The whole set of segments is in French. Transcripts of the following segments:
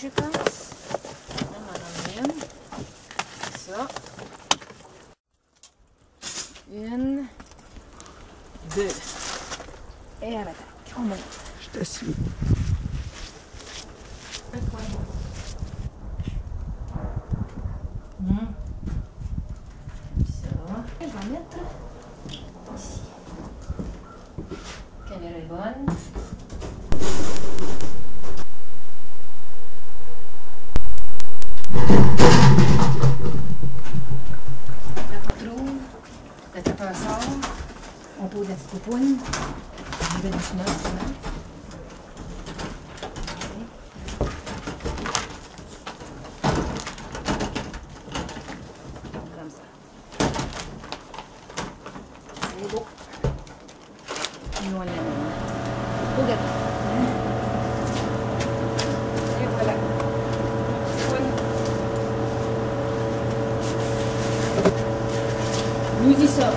je pense. On va en donner une. Ça. Une. Deux. Et à l'attaque. On monte. Je te suis. Incroyable. Ça. Je vais en mettre ici. La caméra est bonne. La porte roule. Le tapeur sort. On pose la petite poupoune. Je vais doucement, doucement. Comme ça. C'est beau. Nous, on l'amène au gâteau. Et voilà. Nous y sommes.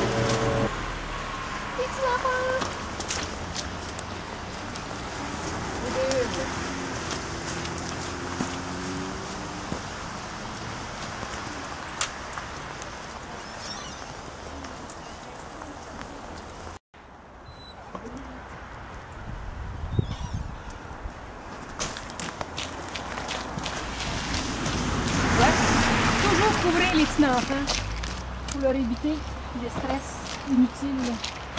Toujours couvrir les petits enfants pour leur éviter le stress inutile.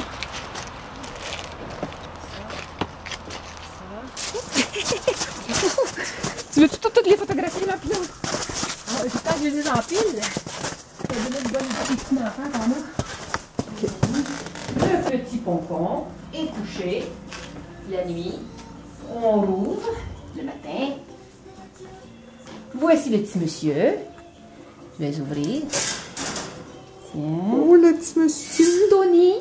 Tu veux toutes les photographies, ma pilon? J'espère que je les empile. Ça va donner une bonne idée des petits enfants qu'on a. Le petit pompon est couché la nuit. On rouvre le matin. Voici le petit monsieur. Je vais les ouvrir. Tiens. Oh, le petit monsieur. Tony.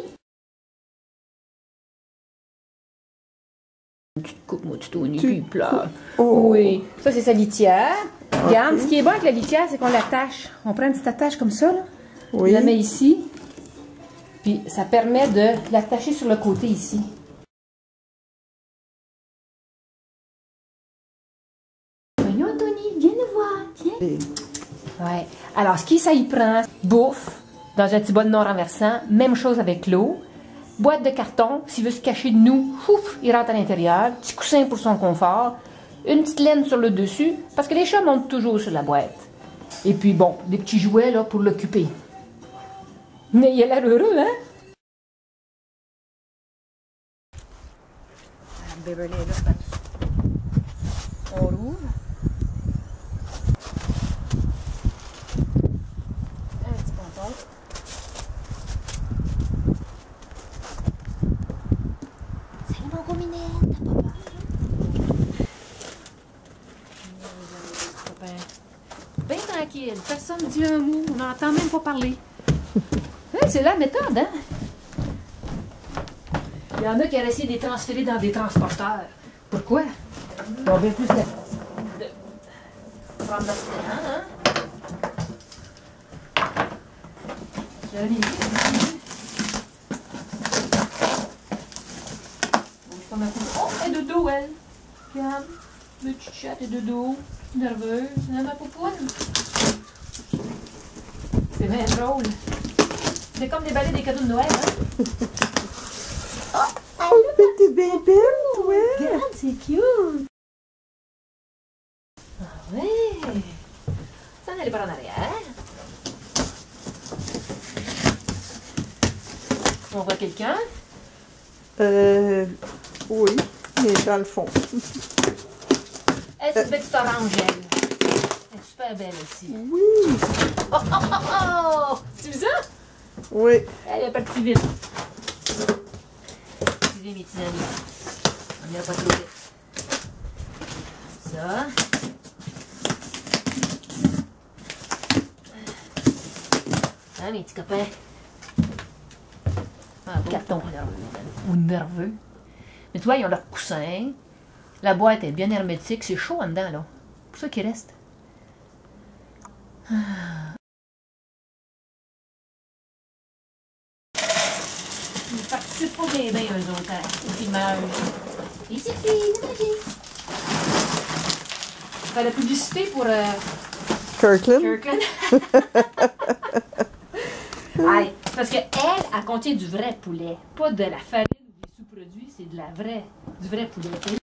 Tu te coupes, moi, tu Tony, puis il pleure. Oh. Oui. Ça, c'est sa litière. Regarde, ce qui est bon avec la litière, c'est qu'on l'attache. On prend une petite attache comme ça, là. Oui. On la met ici. Puis ça permet de l'attacher sur le côté ici. Voyons, Tony, viens nous voir. Viens. Ouais. Alors, ce qui ça y prend, bouffe, dans un petit bol non renversant. Même chose avec l'eau. Boîte de carton, s'il veut se cacher de nous, ouf, il rentre à l'intérieur. Petit coussin pour son confort. Une petite laine sur le dessus, parce que les chats montent toujours sur la boîte. Et puis bon, des petits jouets là pour l'occuper. Mais il a l'air heureux, hein? Beverly est là, on rouvre. Un petit ponton. Salut mon gros Minette, t'as pas peur? Bien tranquille, personne ne dit un mot, on n'entend même pas parler. C'est la méthode, hein? Il y en a qui auraient essayé de les transférer dans des transporteurs. Pourquoi? Ils ont bien plus de prendre notre temps, hein? Joli. Oh, elle est dodo, elle. Regarde, le petit chat est dodo. Nerveuse. C'est ma poupoune. C'est bien drôle. C'est comme déballer des cadeaux de Noël, hein? Oh, petit bébé, ouais. Regarde, c'est cute. Ah ouais. Ça n'allait pas en arrière. On voit quelqu'un? Oui, mais dans le fond. Elle, c'est une petite orange, elle. Elle est super belle aussi. Oui. Oh, oh, oh, oh! Tu veux ça? Oui. Elle est partie vite. Excusez mes petits amis. On n'ira pas trop vite. Ça. Hein, mes petits copains? Ah, carton ou nerveux. Mais tu vois, ils ont leur coussin. La boîte est bien hermétique. C'est chaud en dedans, là. C'est pour ça qu'il reste. Ils participent pas bien, bien, eux autres, hein, au filmage. Les petites filles, c'est magique. fait la publicité pour Kirkland. Kirkland. Aïe, c'est parce qu'elle contient du vrai poulet, pas de la farine ou des sous-produits, c'est du vrai poulet.